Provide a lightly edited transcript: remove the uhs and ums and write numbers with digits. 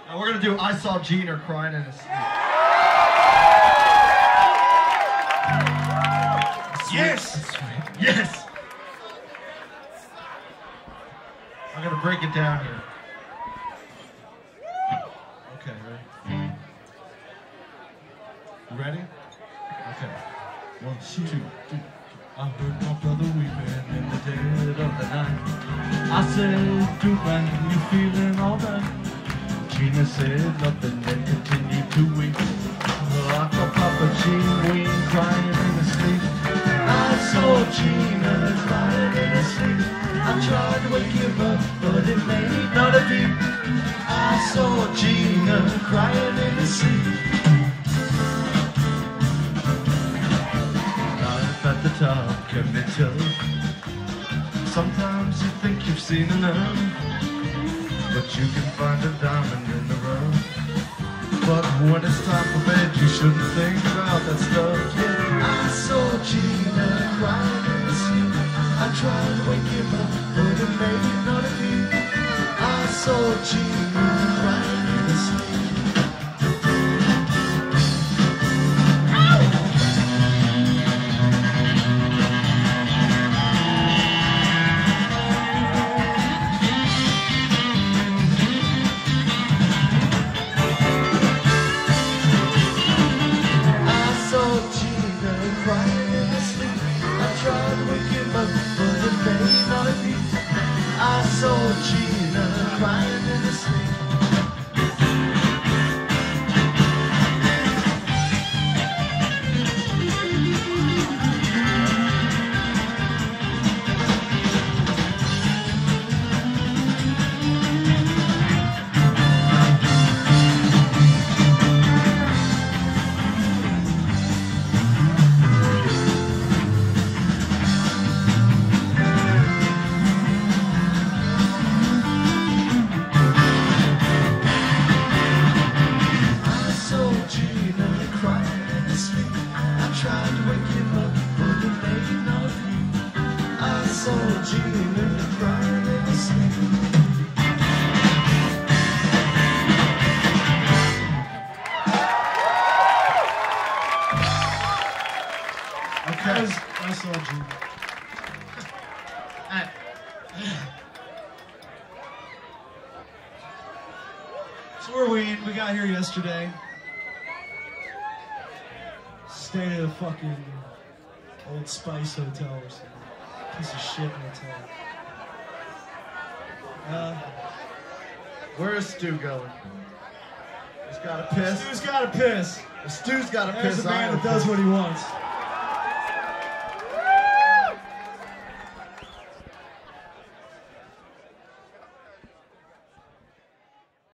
We're gonna do I Saw Gina Crying in His Sleep. Yes! Yes! I'm gonna break it down here. Okay, ready? You ready? Okay. 1, 2, 3. I heard my brother weeping in the dead of the night. I said, "Dude, man, you feeling alright?" Gina said nothing, then continued to weep. I saw Papa Gene crying in his sleep. I saw Gina crying in his sleep. I tried to wake him up, but it made not a peep. I saw Gina crying in his sleep. Life at the top can be tough. Sometimes you think you've seen enough, but you can find a diamond in the rough. But when it's time for bed, you shouldn't think about that stuff. Yeah, I saw Gina crying in the sleep. I tried to wake him up, but it made not a peep. I saw Gina crying in the sleep. I saw Gina crying in her sleep. I saw Gina. So we got here yesterday. Stayed at a fucking Old Spice hotel or something. Piece of shit hotel. Where's Stu going? He's got to piss. Stu's got to piss. Stu's got to piss. There's a man that does what he wants.